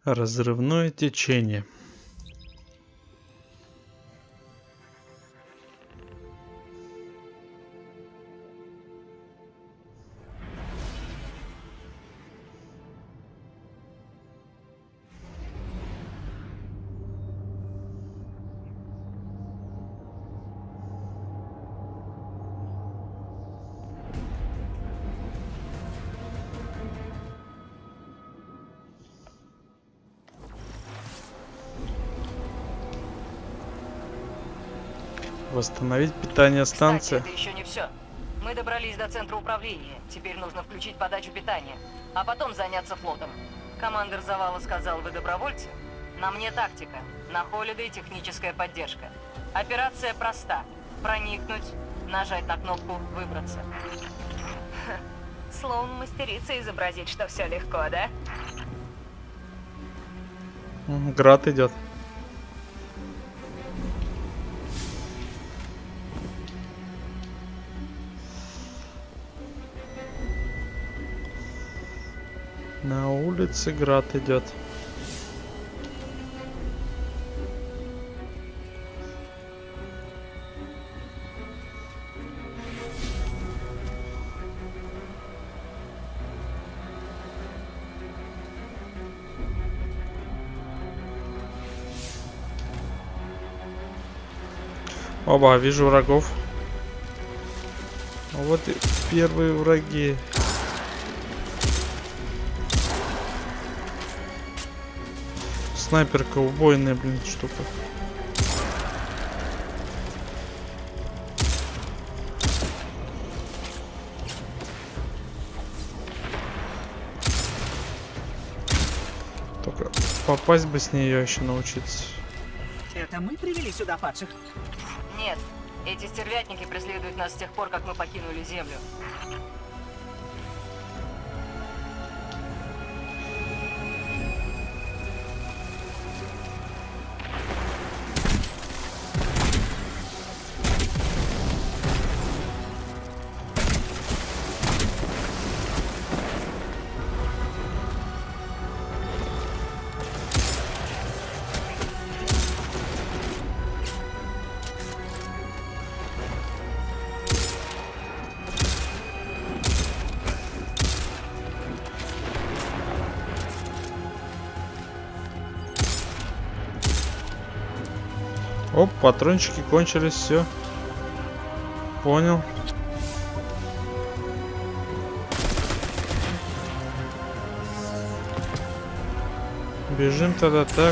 Разрывное течение. Восстановить питание станции. Кстати, это еще не все. Мы добрались до центра управления. Теперь нужно включить подачу питания, а потом заняться флотом. Командир завала сказал: вы добровольцы? На мне тактика, на Холидей техническая поддержка. Операция проста. Проникнуть, нажать на кнопку «Выбраться». Слоун мастерица изобразить, что все легко, да? Град идет. На улице град идет. Оба, вижу врагов. Вот и первые враги. Снайперка убойная, блин, штука. Только попасть бы с нее еще научиться. Это мы привели сюда падших? Нет, эти стервятники преследуют нас с тех пор, как мы покинули Землю. Оп, патрончики кончились, все. Понял. Бежим тогда так.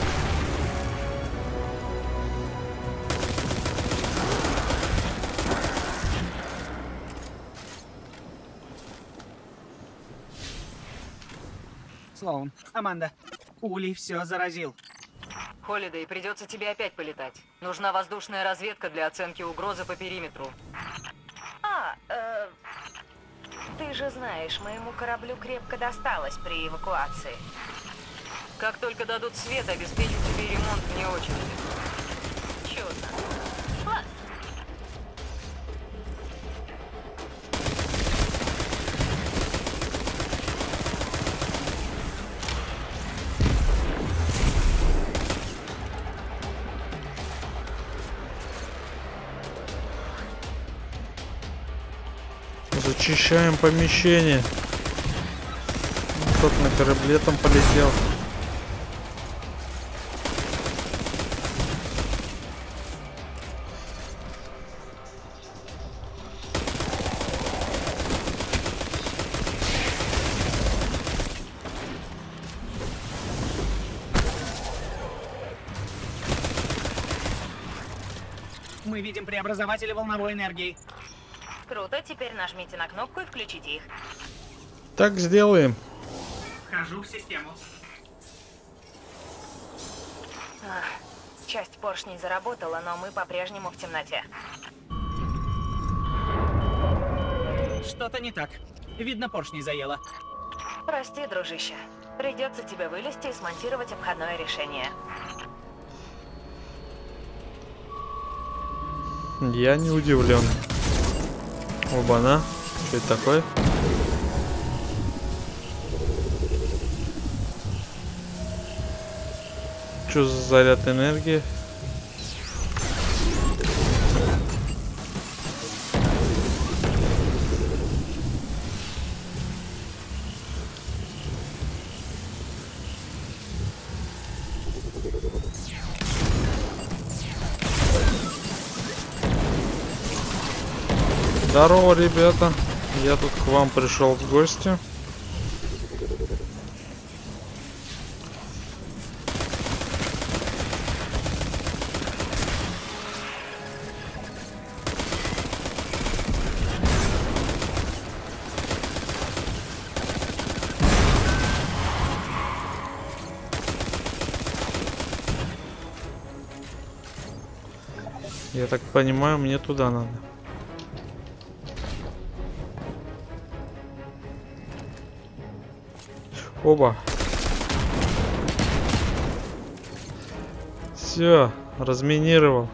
Слоун, Аманда, Улей все заразил. Холидей, придется тебе опять полетать. Нужна воздушная разведка для оценки угрозы по периметру. Ты же знаешь, моему кораблю крепко досталось при эвакуации. Как только дадут свет, обеспечу тебе ремонт вне очереди. Чудно. Класс. Зачищаем помещение. Кто-то на корабле там полетел. Мы видим преобразователи волновой энергии. Круто, теперь нажмите на кнопку и включите их. Так сделаем. Вхожу в систему. Часть поршней заработала, но мы по-прежнему в темноте. Что-то не так. Видно, поршни заело. Прости, дружище. Придется тебе вылезти и смонтировать обходное решение. Я не удивлен. Оба-на. Что это такое? Получу заряд энергии. Здорово, ребята. Я тут к вам пришел в гости. Я так понимаю, мне туда надо. Оба. Все, разминировал.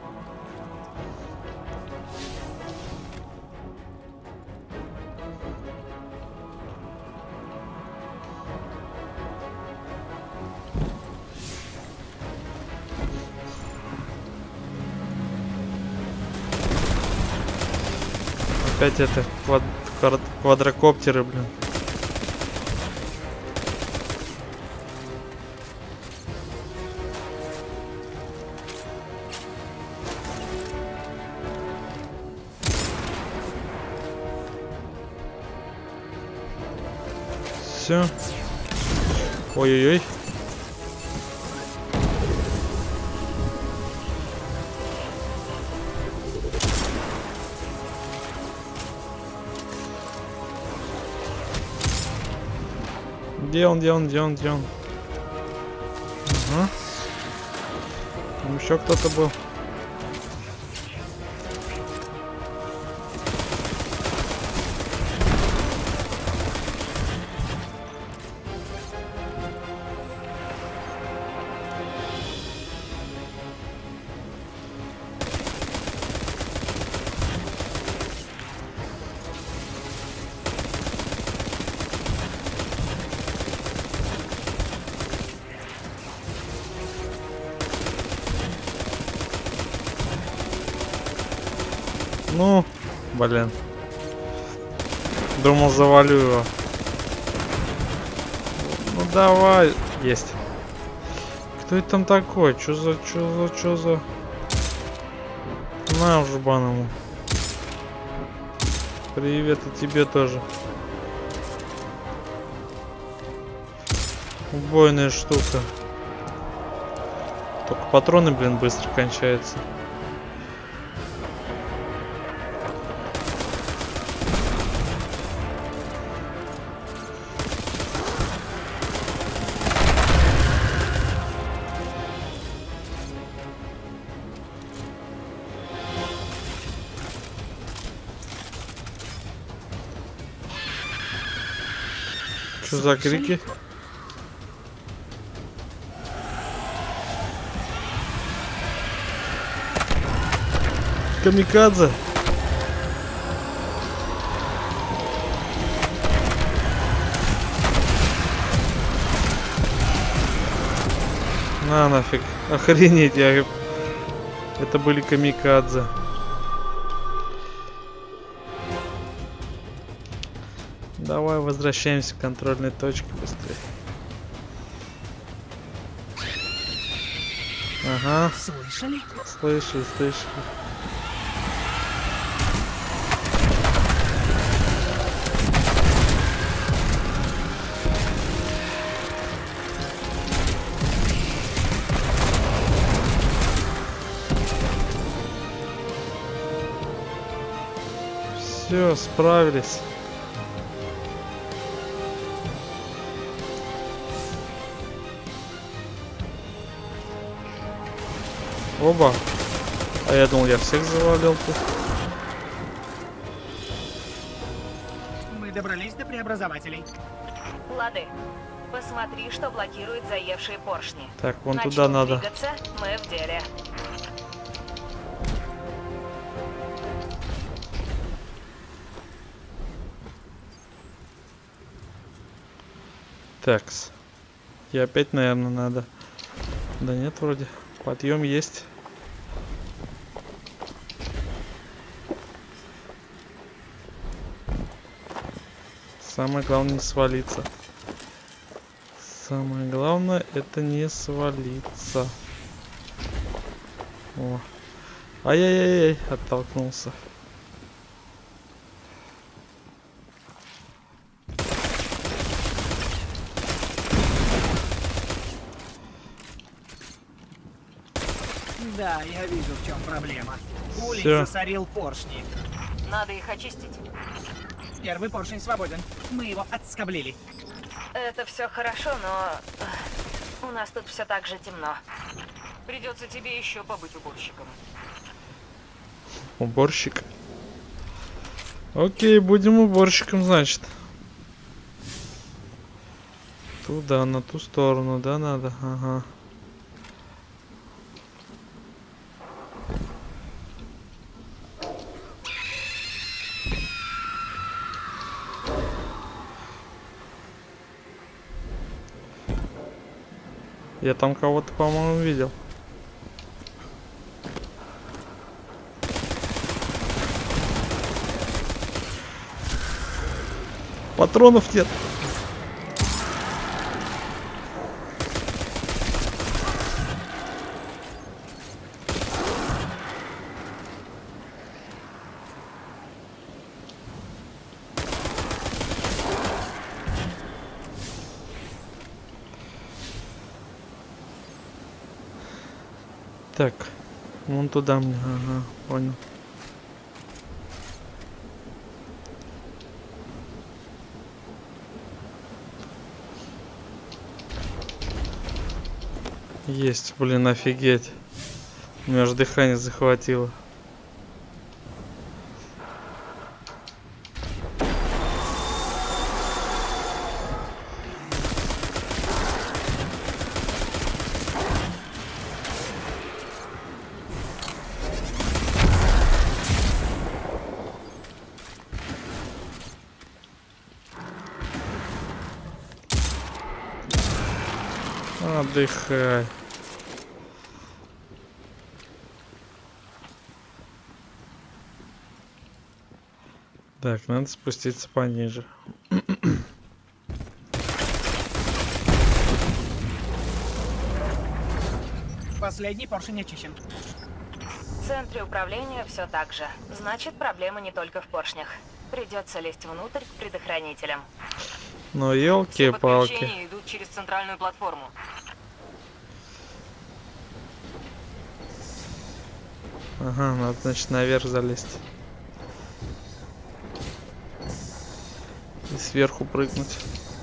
Опять это квадрокоптеры, блин. Все. Ой-ой-ой. Где он, где он, где он, где он? Ага. Там еще кто-то был. Ну, блин. Думал, завалю его. Ну давай. Есть. Кто это там такой? Чё за... На уже баному. Привет и тебе тоже. Убойная штука. Только патроны, блин, быстро кончаются. Что за крики? Камикадзе. На нафиг. Охренеть, я... Это были камикадзе. Давай возвращаемся к контрольной точке быстрее. Ага. Слышали? Слышу. Все, справились. Оба. А я думал, я всех завалил тут. Мы добрались до преобразователей. Лады, посмотри, что блокирует заевшие поршни. Так, вон Начнем туда надо. двигаться, мы в деле. Такс. И опять, наверное, надо Да нет, вроде. Подъем есть. Самое главное не свалиться. Самое главное это не свалиться. О. Ай-яй-яй-яй, оттолкнулся. Да, я вижу, в чем проблема. Улей Всё. засорил поршни. Надо их очистить. Первый поршень свободен. Мы его отскоблили. Это все хорошо, но у нас тут все так же темно. Придется тебе еще побыть уборщиком. Уборщик. Окей, будем уборщиком, значит. Туда, на ту сторону, да, надо? Ага. Я там кого-то, по-моему, видел. Патронов нет. Так, вон туда мне, ага, понял. Есть, блин, офигеть. У меня аж дыхание захватило. Отдыхай. Так, надо спуститься пониже. Последний поршень очищен. В центре управления все так же. Значит, проблема не только в поршнях. Придется лезть внутрь к предохранителям. Ну, Все елки-палки. подключения идут через центральную платформу. Ага, надо, значит, наверх залезть. И сверху прыгнуть.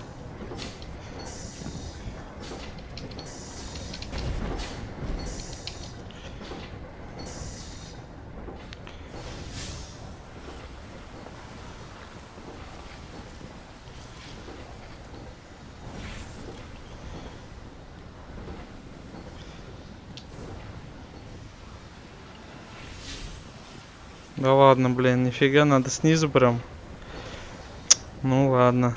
Да ладно, блин, нифига, надо снизу прям. Ну ладно.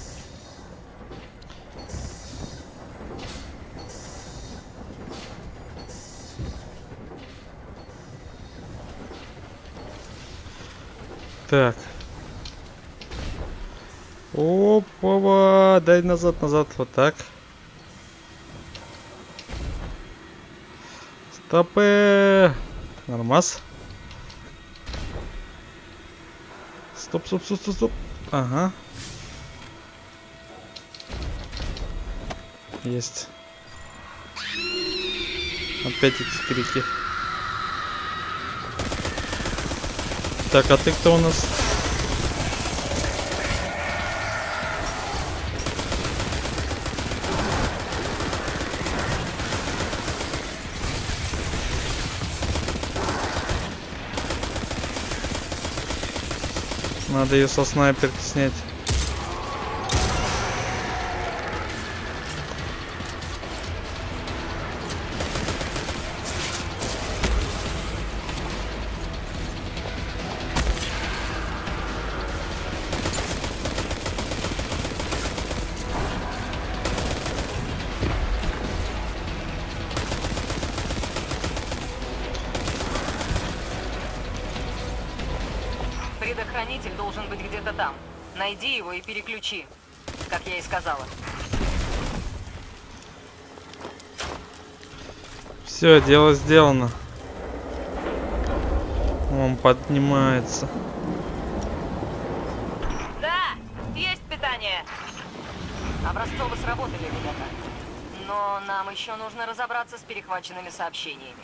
Так. Опа, дай назад, назад, вот так. Стопы. Нормас. Стоп, стоп, стоп, стоп, стоп. Ага. Есть. Опять эти крики. Так, а ты кто у нас? Надо ее со снайперки снять. должен быть где-то там. Найди его и переключи, как я и сказала. Все, дело сделано. Он поднимается. Да, есть питание. Образцовы сработали, ребята. Но нам еще нужно разобраться с перехваченными сообщениями.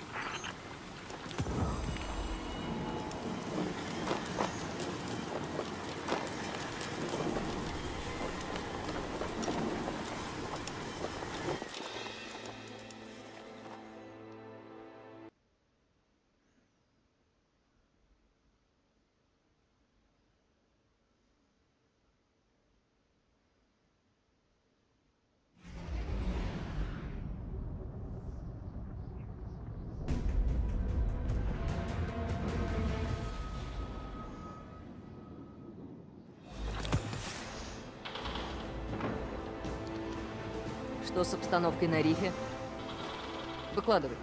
Что с обстановкой на рифе? Выкладывай.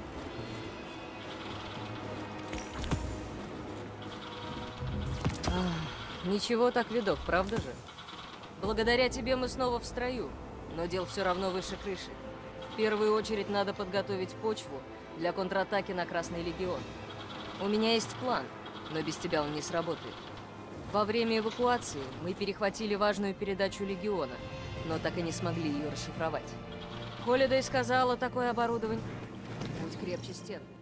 Ничего так, видок, правда же? Благодаря тебе мы снова в строю, но дел все равно выше крыши. В первую очередь надо подготовить почву для контратаки на Красный Легион. У меня есть план, но без тебя он не сработает. Во время эвакуации мы перехватили важную передачу Легиона, но так и не смогли ее расшифровать. Холидей сказала, такое оборудование будет крепче стен.